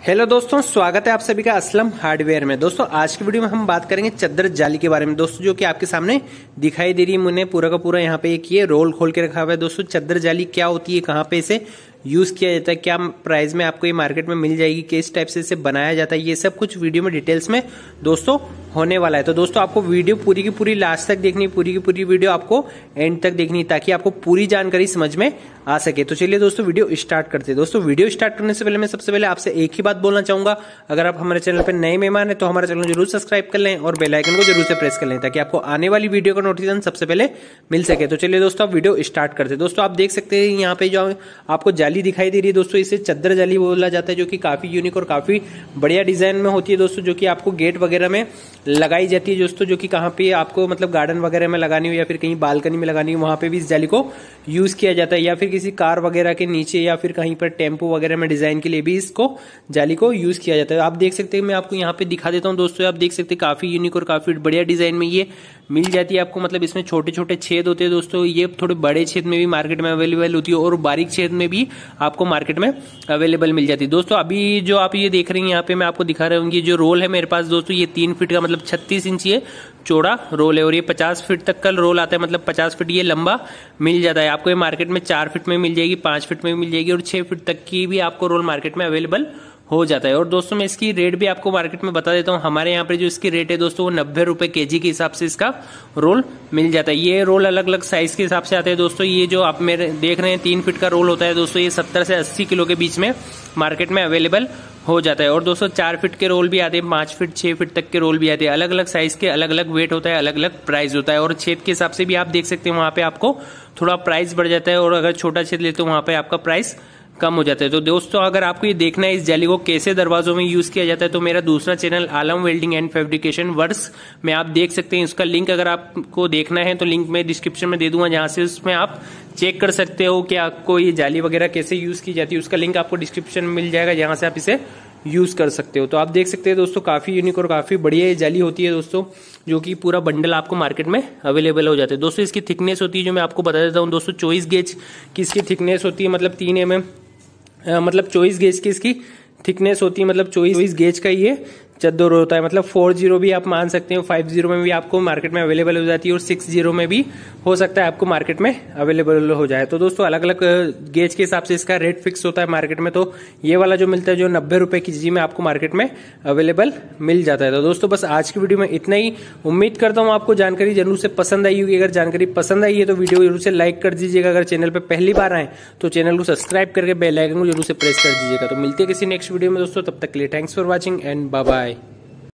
Hello दोस्तों, स्वागत है आप सभी का असलम हार्डवेयर में। दोस्तों आज की वीडियो में हम बात करेंगे चद्दर जाली के बारे में दोस्तों, जो कि आपके सामने दिखाई दे रही है। मैंने पूरा का पूरा यहाँ पे एक ये रोल खोल के रखा हुआ है। दोस्तों चद्दर जाली क्या होती है, कहाँ पे इसे यूज किया जाता है, क्या प्राइस में आपको ये मार्केट में मिल जाएगी, किस टाइप से इसे बनाया जाता है, ये सब कुछ वीडियो में डिटेल्स में दोस्तों होने वाला है। तो दोस्तों आपको वीडियो पूरी की पूरी लास्ट तक देखनी, पूरी की पूरी वीडियो आपको एंड तक देखनी, ताकि आपको पूरी जानकारी समझ में आ सके। तो चलिए दोस्तों वीडियो स्टार्ट करते हैं। दोस्तों वीडियो स्टार्ट करने से पहले मैं सबसे पहले आपसे एक ही बात बोलना चाहूंगा, अगर आप हमारे चैनल पर नए मेहमान हैं तो हमारा चैनल जरूर सब्सक्राइब कर लें और बेल आइकन को जरूर से प्रेस कर लें, ताकि आपको आने वाली वीडियो का नोटिफिकेशन सबसे पहले मिल सके। तो चलिए दोस्तों आप वीडियो स्टार्ट करते हैं। दोस्तों आप देख सकते हैं यहाँ पे जो आपको जाली दिखाई दे रही है दोस्तों, इसे चद्दर जाली बोला जाता है, जो कि काफी यूनिक और काफी बढ़िया डिजाइन में होती है दोस्तों, जो कि आपको गेट वगैरह में लगाई जाती है दोस्तों, जो कि कहाँ पे आपको मतलब गार्डन वगैरह में लगानी हो या फिर कहीं बालकनी में लगानी हो, वहां पे भी इस जाली को यूज किया जाता है, या फिर किसी कार वगैरह के नीचे या फिर कहीं पर टेम्पो वगैरह में डिजाइन के लिए भी इसको जाली को यूज किया जाता है। आप देख सकते हैं, मैं आपको यहाँ पे दिखा देता हूँ दोस्तों, आप देख सकते हैं काफी यूनिक और काफी बढ़िया डिजाइन में ये मिल जाती है आपको। मतलब इसमें छोटे छोटे छेद होते हैं दोस्तों, ये थोड़े बड़े छेद में भी मार्केट में अवेलेबल होती है और बारीक छेद में भी आपको मार्केट में अवेलेबल मिल जाती है। दोस्तों अभी जो आप ये देख रहे हैं यहाँ पे मैं आपको दिखा रहा हूँ, ये जो रोल है मेरे पास दोस्तों, ये 3 फीट का मतलब 36 इंच ये चौड़ा रोल है, और ये 50 फीट तक का रोल आता है, मतलब 50 फीट ये लंबा मिल जाता है आपको। ये मार्केट में 4 फीट में मिल जाएगी, 5 फीट में मिल जाएगी और 6 फीट तक की भी आपको रोल मार्केट में अवेलेबल हो जाता है। और दोस्तों मैं इसकी रेट भी आपको मार्केट में बता देता हूँ। हमारे यहाँ पे जो इसकी रेट है दोस्तों, वो 90 रुपए केजी के हिसाब से इसका रोल मिल जाता है। ये रोल अलग अलग साइज के हिसाब से आते हैं दोस्तों। ये जो आप मेरे देख रहे हैं 3 फीट का रोल होता है दोस्तों, ये 70 से 80 किलो के बीच में मार्केट में अवेलेबल हो जाता है। और दोस्तों 4 फीट के रोल भी आते हैं, 5 फीट 6 फीट तक के रोल भी आते हैं। अलग अलग साइज के अलग अलग वेट होता है, अलग अलग प्राइस होता है, और छेद के हिसाब से भी आप देख सकते हैं वहां पे आपको थोड़ा प्राइस बढ़ जाता है, और अगर छोटा छेद लेते हो वहां पे आपका प्राइस कम हो जाता है। तो दोस्तों अगर आपको ये देखना है इस जाली को कैसे दरवाजों में यूज किया जाता है, तो मेरा दूसरा channel Alam welding and fabrication works में आप देख सकते हैं। इसका लिंक अगर आपको देखना है तो लिंक मैं डिस्क्रिप्शन में दे दूंगा, जहां से उसमें आप चेक कर सकते हो कि आपको ये जाली वगैरह कैसे यूज की जाती है। उसका लिंक आपको डिस्क्रिप्शन में मिल जाएगा, जहां से आप इसे यूज कर सकते हो। तो आप देख सकते हैं दोस्तों काफी यूनिक और काफी बढ़िया ये जाली होती है दोस्तों, जो कि पूरा बंडल आपको मार्केट में अवेलेबल हो जाता है। दोस्तों इसकी थिकनेस होती है, जो मैं आपको बता देता हूँ दोस्तों, 24 गेज की इसकी थिकनेस होती है, मतलब 3 mm मतलब 24 गेज की इसकी थिकनेस होती है, मतलब 24 गेज का ये चद्दर होता है। मतलब 40 भी आप मान सकते हैं, 50 में भी आपको मार्केट में अवेलेबल हो जाती है, और 60 में भी हो सकता है आपको मार्केट में अवेलेबल हो जाए। तो दोस्तों अलग अलग गेज के हिसाब से इसका रेट फिक्स होता है मार्केट में। तो ये वाला जो मिलता है जो 90 रुपए केजी में आपको मार्केट में अवेलेबल मिल जाता है। तो दोस्तों बस आज की वीडियो में इतना ही। उम्मीद करता हूँ आपको जानकारी जरूर से पसंद आई होगी। अगर जानकारी पसंद आई है तो वीडियो जरूर से लाइक कर दीजिएगा। अगर चैनल पर पहली बार आए तो चैनल को सब्सक्राइब करके बेल आइकन को जरूर से प्रेस कर दीजिएगा। तो मिलते हैं किसी नेक्स्ट वीडियो में दोस्तों, तब तक के लिए thanks for watching and bye bye.